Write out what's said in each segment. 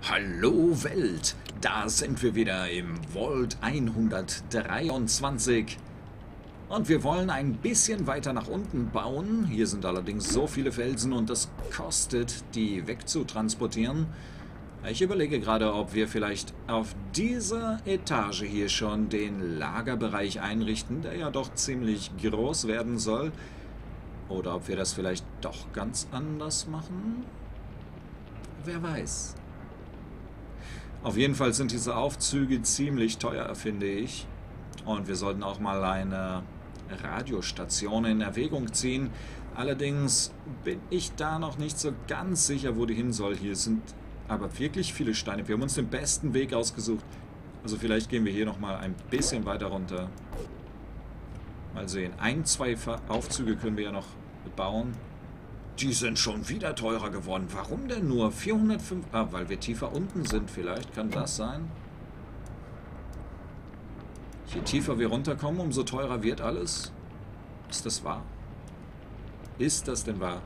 Hallo Welt, da sind wir wieder im Vault 123 und wir wollen ein bisschen weiter nach unten bauen. Hier sind allerdings so viele Felsen und es kostet, die wegzutransportieren. Ich überlege gerade, ob wir vielleicht auf dieser Etage hier schon den Lagerbereich einrichten, der ja doch ziemlich groß werden soll. Oder ob wir das vielleicht doch ganz anders machen? Wer weiß. Auf jeden Fall sind diese Aufzüge ziemlich teuer, finde ich. Und wir sollten auch mal eine Radiostation in Erwägung ziehen. Allerdings bin ich da noch nicht so ganz sicher, wo die hin soll. Hier sind aber wirklich viele Steine. Wir haben uns den besten Weg ausgesucht. Also vielleicht gehen wir hier nochmal ein bisschen weiter runter. Mal sehen. Ein, zwei Aufzüge können wir ja noch bauen. Die sind schon wieder teurer geworden. Warum denn nur? 405... Ah, weil wir tiefer unten sind vielleicht. Kann das sein? Je tiefer wir runterkommen, umso teurer wird alles. Ist das wahr? Ist das denn wahr?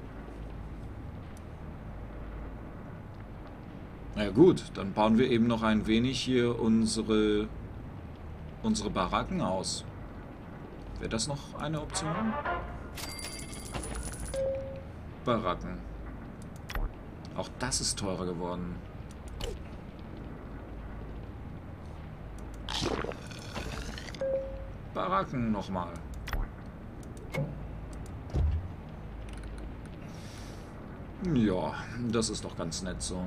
Na ja, gut, dann bauen wir eben noch ein wenig hier unsere Baracken aus. Wäre das noch eine Option? Baracken. Auch das ist teurer geworden. Baracken nochmal. Ja, das ist doch ganz nett so.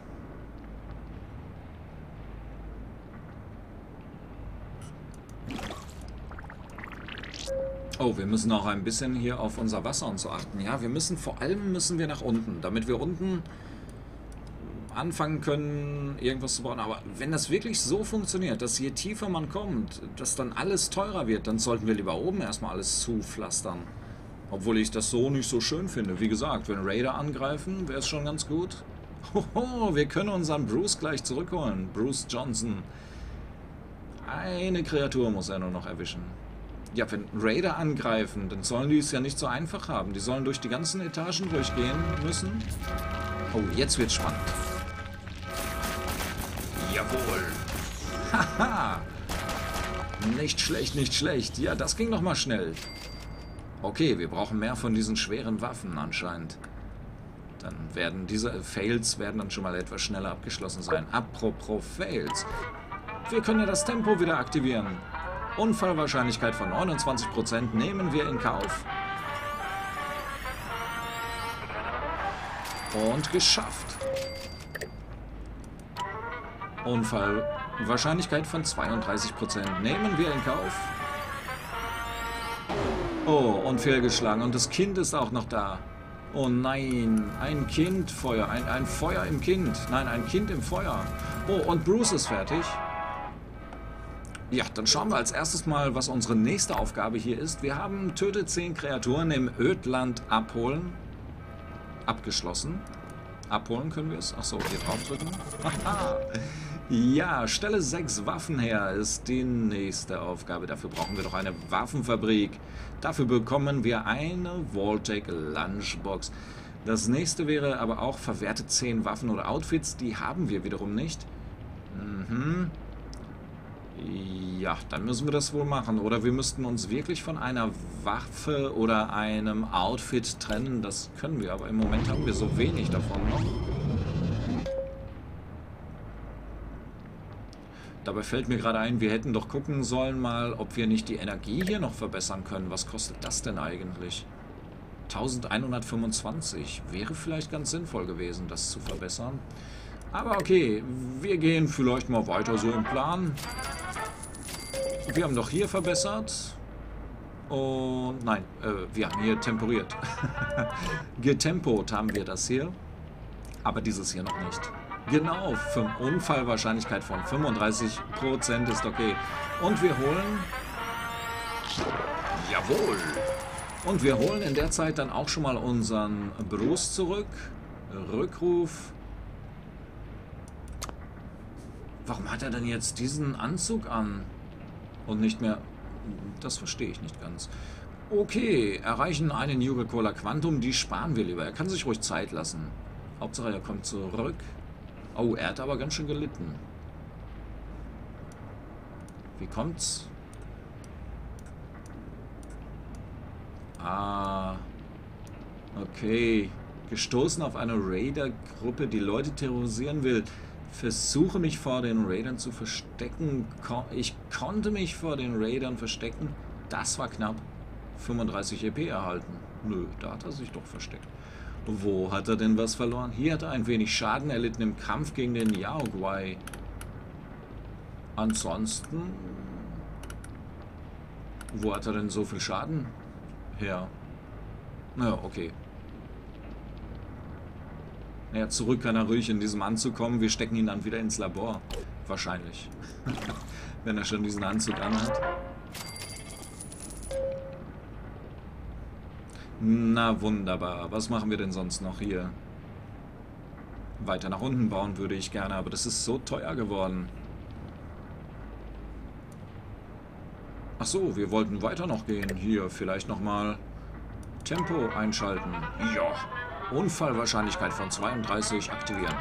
Oh, wir müssen auch ein bisschen hier auf unser Wasser und so achten. Ja, vor allem müssen wir nach unten, damit wir unten anfangen können, irgendwas zu bauen. Aber wenn das wirklich so funktioniert, dass je tiefer man kommt, dass dann alles teurer wird, dann sollten wir lieber oben erstmal alles zupflastern. Obwohl ich das so nicht so schön finde. Wie gesagt, wenn Raider angreifen, wäre es schon ganz gut. Hoho, wir können unseren Bruce gleich zurückholen. Bruce Johnson. Eine Kreatur muss er nur noch erwischen. Ja, wenn Raider angreifen, dann sollen die es ja nicht so einfach haben. Die sollen durch die ganzen Etagen durchgehen müssen. Oh, jetzt wird's spannend. Jawohl. Haha. Nicht schlecht, nicht schlecht. Ja, das ging noch mal schnell. Okay, wir brauchen mehr von diesen schweren Waffen anscheinend. Dann werden diese Fails dann schon mal etwas schneller abgeschlossen sein. Apropos Fails. Wir können ja das Tempo wieder aktivieren. Unfallwahrscheinlichkeit von 29% nehmen wir in Kauf. Und geschafft. Unfallwahrscheinlichkeit von 32% nehmen wir in Kauf. Oh, und fehlgeschlagen. Und das Kind ist auch noch da. Oh nein, ein Kindfeuer. Ein Feuer im Kind. Nein, ein Kind im Feuer. Oh, und Bruce ist fertig. Ja, dann schauen wir als erstes mal, was unsere nächste Aufgabe hier ist. Wir haben tötet 10 Kreaturen im Ödland abholen. Abgeschlossen. Abholen können wir es? Achso, hier draufdrücken. Haha. Ja, stelle 6 Waffen her ist die nächste Aufgabe. Dafür brauchen wir doch eine Waffenfabrik. Dafür bekommen wir eine Vault-Tec Lunchbox. Das nächste wäre aber auch verwertet 10 Waffen oder Outfits. Die haben wir wiederum nicht. Ja, dann müssen wir das wohl machen. Oder wir müssten uns wirklich von einer Waffe oder einem Outfit trennen. Das können wir, aber im Moment haben wir so wenig davon noch. Dabei fällt mir gerade ein, wir hätten doch gucken sollen mal, ob wir nicht die Energie hier noch verbessern können. Was kostet das denn eigentlich? 1125. Wäre vielleicht ganz sinnvoll gewesen, das zu verbessern. Aber okay, wir gehen vielleicht mal weiter so im Plan. Wir haben doch hier verbessert. Und nein, wir haben hier temporiert. Getempot haben wir das hier. Aber dieses hier noch nicht. Genau, Unfallwahrscheinlichkeit von 35% ist okay. Und wir holen... Jawohl! Und wir holen in der Zeit dann auch schon mal unseren Bruce zurück. Rückruf. Warum hat er denn jetzt diesen Anzug an? Und nicht mehr... Das verstehe ich nicht ganz. Okay, erreichen einen Yuga-Cola Quantum, die sparen wir lieber. Er kann sich ruhig Zeit lassen. Hauptsache, er kommt zurück. Oh, er hat aber ganz schön gelitten. Wie kommt's? Ah, okay. Gestoßen auf eine Raider-Gruppe, die Leute terrorisieren will. Versuche mich vor den Raidern zu verstecken. Ich konnte mich vor den Raidern verstecken. Das war knapp. 35 EP erhalten. Nö, da hat er sich doch versteckt. Wo hat er denn was verloren? Hier hat er ein wenig Schaden erlitten im Kampf gegen den Yaoguai. Ansonsten... Wo hat er denn so viel Schaden her? Naja, okay. Naja, zurück kann er ruhig in diesem Anzug kommen. Wir stecken ihn dann wieder ins Labor. Wahrscheinlich. Wenn er schon diesen Anzug anhat. Na wunderbar. Was machen wir denn sonst noch hier? Weiter nach unten bauen würde ich gerne, aber das ist so teuer geworden. Ach so, wir wollten weiter noch gehen. Hier, vielleicht nochmal Tempo einschalten. Ja. Unfallwahrscheinlichkeit von 32 aktivieren.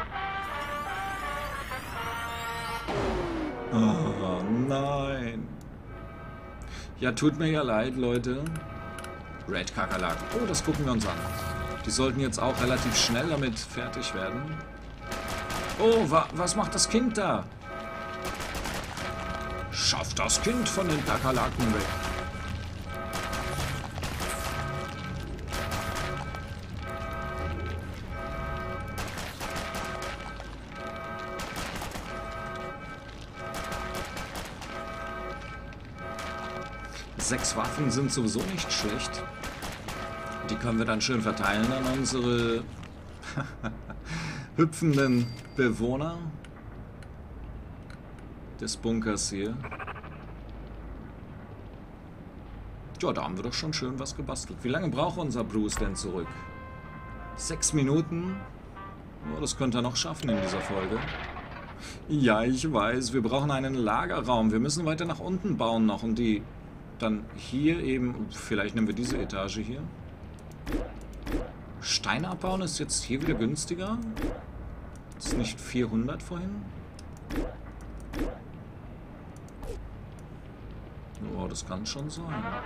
Oh nein. Ja, tut mir ja leid, Leute. Red Kakerlaken. Oh, das gucken wir uns an. Die sollten jetzt auch relativ schnell damit fertig werden. Oh, was macht das Kind da? Schafft das Kind von den Kakerlaken weg. Sechs Waffen sind sowieso nicht schlecht. Die können wir dann schön verteilen an unsere hüpfenden Bewohner des Bunkers hier. Ja, da haben wir doch schon schön was gebastelt. Wie lange braucht unser Bruce denn zurück? 6 Minuten? Oh, das könnte er noch schaffen in dieser Folge. Ja, ich weiß. Wir brauchen einen Lagerraum. Wir müssen weiter nach unten bauen noch. Und die dann hier eben... Vielleicht nehmen wir diese Etage hier. Steine abbauen ist jetzt hier wieder günstiger. Ist nicht 400 vorhin? Oh, das kann schon sein.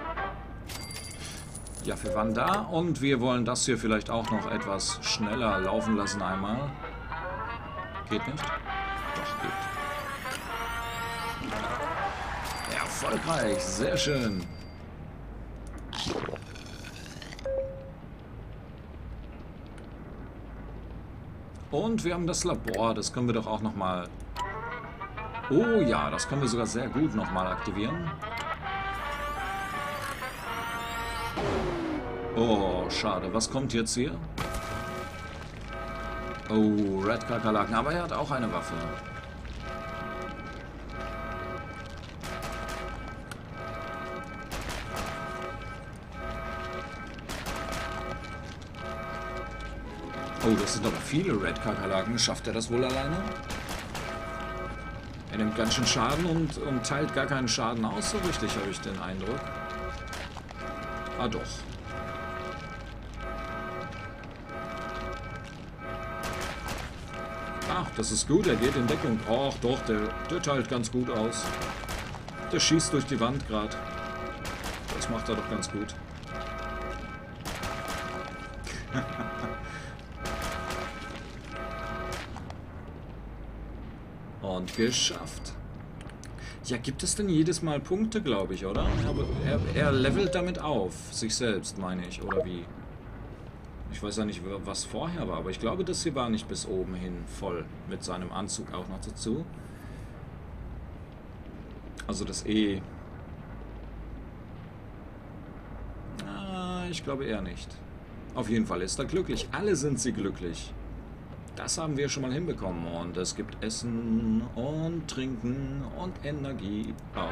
Ja, wir waren da und wir wollen das hier vielleicht auch noch etwas schneller laufen lassen einmal. Geht nicht? Doch, geht. Erfolgreich, sehr schön. Und wir haben das Labor, das können wir doch auch nochmal... Oh ja, das können wir sogar sehr gut nochmal aktivieren. Oh, schade. Was kommt jetzt hier? Oh, Red Kakerlaken. Aber er hat auch eine Waffe. Oh, das sind aber viele Red Kakerlaken. Schafft er das wohl alleine? Er nimmt ganz schön Schaden und teilt gar keinen Schaden aus, so richtig, habe ich den Eindruck. Ah, doch. Ach, das ist gut, er geht in Deckung. Ach doch, der teilt ganz gut aus. Der schießt durch die Wand gerade. Das macht er doch ganz gut. Und geschafft. Ja, gibt es denn jedes Mal Punkte, glaube ich, oder? Aber er levelt damit auf. Sich selbst, meine ich, oder wie? Ich weiß ja nicht, was vorher war, aber ich glaube, das hier war nicht bis oben hin voll. Mit seinem Anzug auch noch dazu. Also das E. Ich glaube eher nicht. Auf jeden Fall ist er glücklich. Alle sind sie glücklich. Das haben wir schon mal hinbekommen. Und es gibt Essen und Trinken und Energie auch.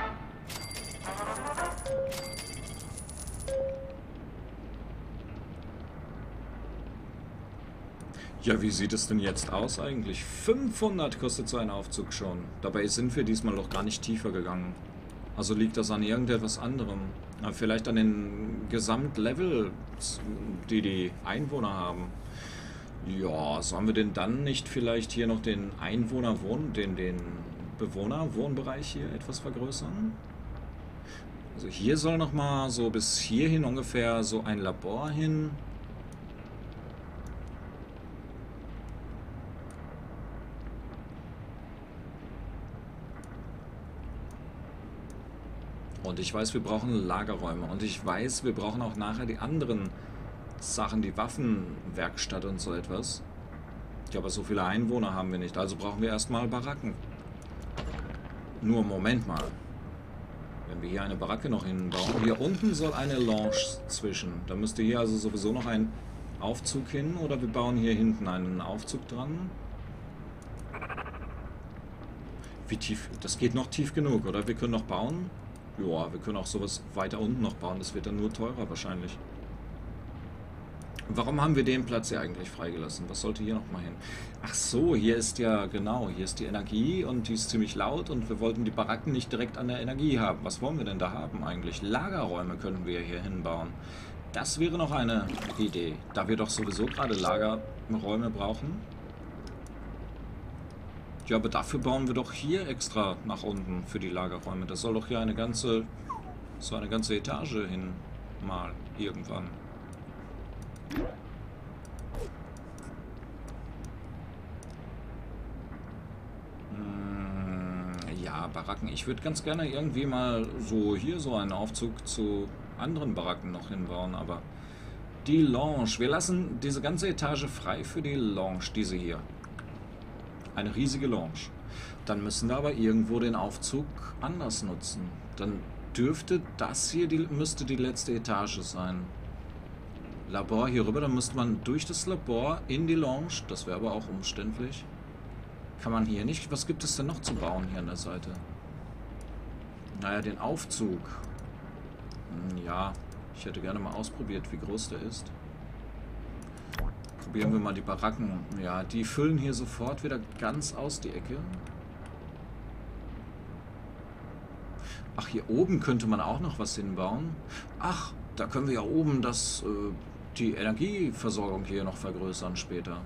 Ja, wie sieht es denn jetzt aus eigentlich? 500 kostet so ein Aufzug schon. Dabei sind wir diesmal noch gar nicht tiefer gegangen. Also liegt das an irgendetwas anderem. Vielleicht an den Gesamtlevel, die die Einwohner haben. Ja, sollen wir denn dann nicht vielleicht hier noch den den Bewohnerwohnbereich hier etwas vergrößern? Also hier soll noch mal so bis hierhin ungefähr so ein Labor hin. Und ich weiß, wir brauchen Lagerräume. Und ich weiß, wir brauchen auch nachher die anderen Sachen, die Waffenwerkstatt und so etwas. Ja, aber so viele Einwohner haben wir nicht. Also brauchen wir erstmal Baracken. Nur Moment mal. Wenn wir hier eine Baracke noch hinbauen. Hier unten soll eine Lounge zwischen. Da müsste hier also sowieso noch ein Aufzug hin. Oder wir bauen hier hinten einen Aufzug dran. Wie tief? Das geht noch tief genug, oder? Wir können noch bauen. Ja, wir können auch sowas weiter unten noch bauen. Das wird dann nur teurer wahrscheinlich. Warum haben wir den Platz hier eigentlich freigelassen? Was sollte hier nochmal hin? Ach so, hier ist ja, genau, hier ist die Energie und die ist ziemlich laut und wir wollten die Baracken nicht direkt an der Energie haben. Was wollen wir denn da haben eigentlich? Lagerräume können wir hier hinbauen. Das wäre noch eine Idee, da wir doch sowieso gerade Lagerräume brauchen. Ja, aber dafür bauen wir doch hier extra nach unten für die Lagerräume. Das soll doch hier eine ganze Etage hin, mal irgendwann. Ja, Baracken. Ich würde ganz gerne irgendwie mal so hier so einen Aufzug zu anderen Baracken noch hinbauen, aber die Lounge. Wir lassen diese ganze Etage frei für die Lounge, diese hier. Eine riesige Lounge. Dann müssen wir aber irgendwo den Aufzug anders nutzen. Dann dürfte das hier, müsste die letzte Etage sein. Labor hier rüber, dann müsste man durch das Labor in die Lounge. Das wäre aber auch umständlich. Kann man hier nicht. Was gibt es denn noch zu bauen hier an der Seite? Naja, den Aufzug. Ja, ich hätte gerne mal ausprobiert, wie groß der ist. Probieren wir mal die Baracken. Ja, die füllen hier sofort wieder ganz aus die Ecke. Ach, hier oben könnte man auch noch was hinbauen. Ach, da können wir ja oben die Energieversorgung hier noch vergrößern später.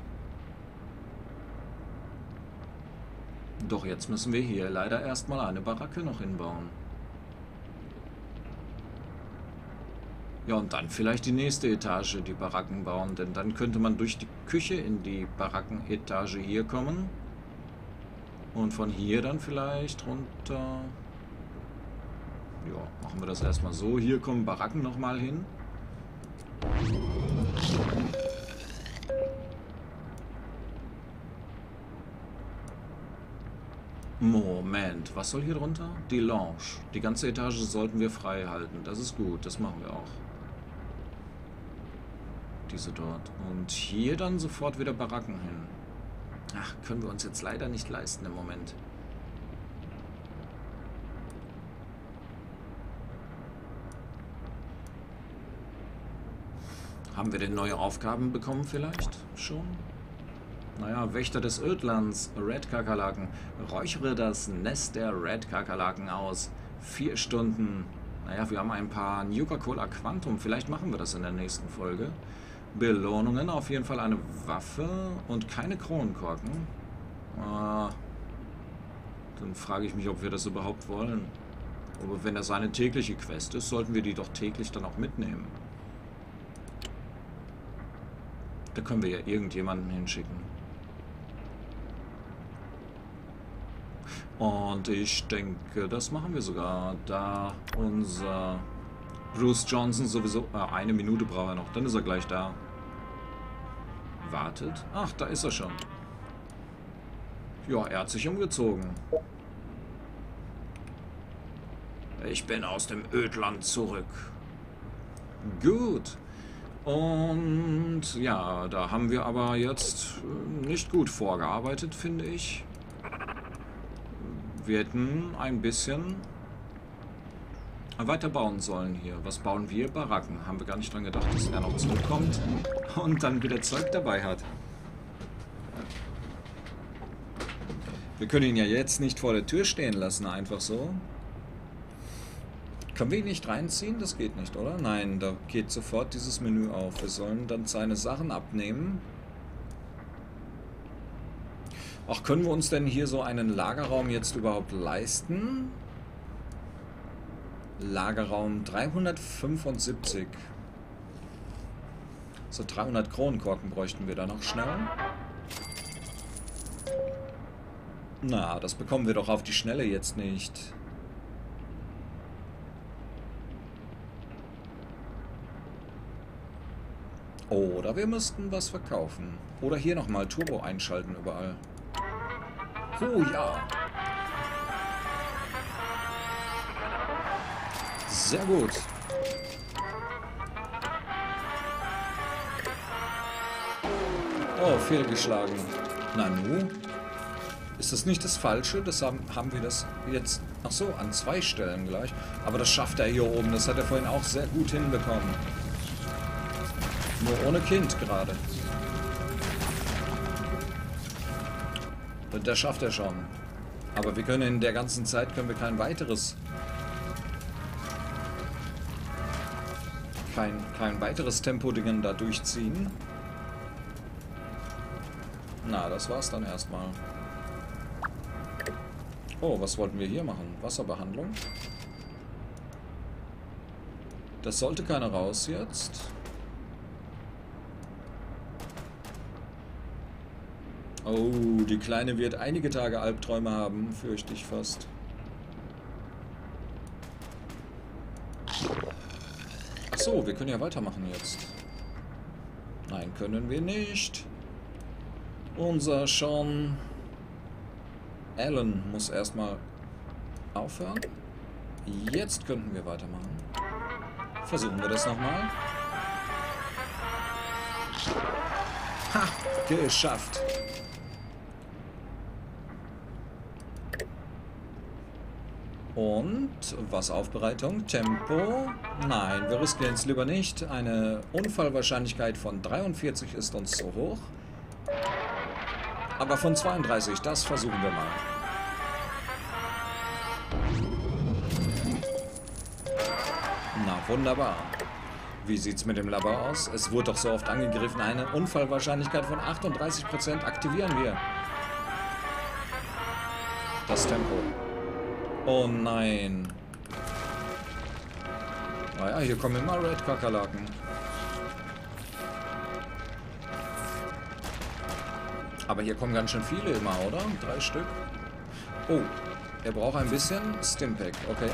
Doch jetzt müssen wir hier leider erstmal eine Baracke noch hinbauen. Ja, und dann vielleicht die nächste Etage, die Baracken bauen, denn dann könnte man durch die Küche in die Barackenetage hier kommen. Und von hier dann vielleicht runter. Ja, machen wir das erstmal so. Hier kommen Baracken nochmal hin. Moment, was soll hier drunter? Die Lounge. Die ganze Etage sollten wir frei halten. Das ist gut, das machen wir auch. Diese dort. Und hier dann sofort wieder Baracken hin. Ach, können wir uns jetzt leider nicht leisten im Moment. Haben wir denn neue Aufgaben bekommen vielleicht schon? Naja, Wächter des Ödlands, Red-Kakerlaken. Räuchere das Nest der Red-Kakerlaken aus. 4 Stunden. Naja, wir haben ein paar Nuka-Cola Quantum. Vielleicht machen wir das in der nächsten Folge. Belohnungen, auf jeden Fall eine Waffe und keine Kronenkorken. Dann frage ich mich, ob wir das überhaupt wollen. Aber wenn das eine tägliche Quest ist, sollten wir die doch täglich dann auch mitnehmen. Da können wir ja irgendjemanden hinschicken. Und ich denke, das machen wir sogar, da unser Bruce Johnson sowieso... eine Minute braucht er noch, dann ist er gleich da. Wartet. Ach, da ist er schon. Ja, er hat sich umgezogen. Ich bin aus dem Ödland zurück. Gut. Und ja, da haben wir aber jetzt nicht gut vorgearbeitet, finde ich. Wir hätten ein bisschen weiter bauen sollen hier. Was bauen wir? Baracken. Haben wir gar nicht dran gedacht, dass er noch zurückkommt und dann wieder Zeug dabei hat. Wir können ihn ja jetzt nicht vor der Tür stehen lassen, einfach so. Können wir ihn nicht reinziehen? Das geht nicht, oder? Nein, da geht sofort dieses Menü auf. Wir sollen dann seine Sachen abnehmen. Ach, können wir uns denn hier so einen Lagerraum jetzt überhaupt leisten? Lagerraum 375. So 300 Kronenkorken bräuchten wir da noch schnell. Na, das bekommen wir doch auf die Schnelle jetzt nicht. Oder wir müssten was verkaufen. Oder hier nochmal Turbo einschalten überall. Oh ja. Sehr gut. Oh, fehlgeschlagen. Nanu? Ist das nicht das Falsche? Das haben wir das jetzt... Ach so, an 2 Stellen gleich. Aber das schafft er hier oben. Das hat er vorhin auch sehr gut hinbekommen. Nur ohne Kind gerade. Und das schafft er schon. Aber wir können in der ganzen Zeit kein weiteres... Kein weiteres Tempo-Dingen da durchziehen. Na, das war's dann erstmal. Oh, was wollten wir hier machen? Wasserbehandlung. Das sollte keiner raus jetzt. Oh, die Kleine wird einige Tage Albträume haben, fürchte ich fast. Ach so, wir können ja weitermachen jetzt. Nein, können wir nicht. Unser Sean Allen muss erstmal aufhören. Jetzt könnten wir weitermachen. Versuchen wir das nochmal. Ha! Geschafft! Und Wasseraufbereitung, Tempo. Nein, wir riskieren es lieber nicht. Eine Unfallwahrscheinlichkeit von 43 ist uns zu hoch. Aber von 32, das versuchen wir mal. Na, wunderbar. Wie sieht's mit dem Labor aus? Es wurde doch so oft angegriffen. Eine Unfallwahrscheinlichkeit von 38% aktivieren wir. Das Tempo. Oh nein. Naja, hier kommen immer Red-Kakerlaken. Aber hier kommen ganz schön viele immer, oder? 3 Stück. Oh, er braucht ein bisschen Stimpack. Okay.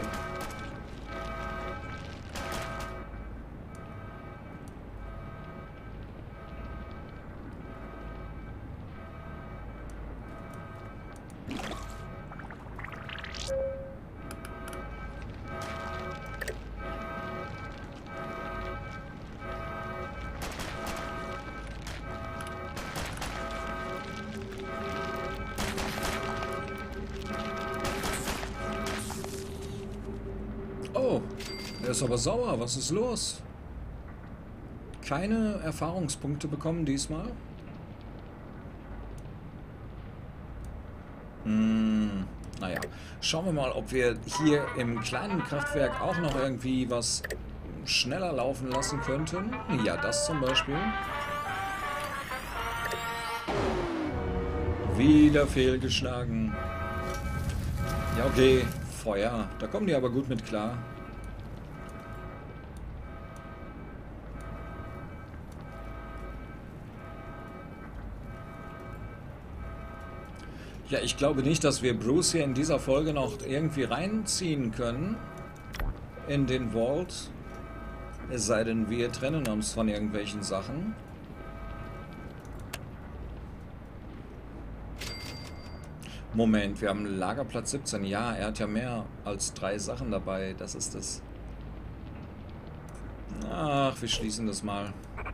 Oh, der ist aber sauer. Was ist los? Keine Erfahrungspunkte bekommen diesmal? Naja, schauen wir mal, ob wir hier im kleinen Kraftwerk auch noch irgendwie was schneller laufen lassen könnten. Ja, das zum Beispiel. Wieder fehlgeschlagen. Ja, okay. Feuer. Da kommen die aber gut mit klar. Ja, ich glaube nicht, dass wir Bruce hier in dieser Folge noch irgendwie reinziehen können. In den Vault. Es sei denn, wir trennen uns von irgendwelchen Sachen. Moment, wir haben Lagerplatz 17. Ja, er hat ja mehr als 3 Sachen dabei. Das ist es. Ach, wir schließen das mal.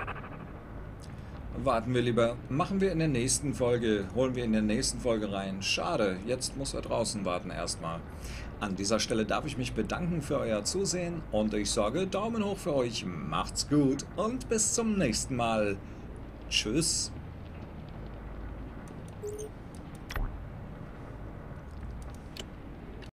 Warten wir lieber. Machen wir in der nächsten Folge. Holen wir in der nächsten Folge rein. Schade, jetzt muss er draußen warten erstmal. An dieser Stelle darf ich mich bedanken für euer Zusehen. Und ich sage Daumen hoch für euch. Macht's gut und bis zum nächsten Mal. Tschüss.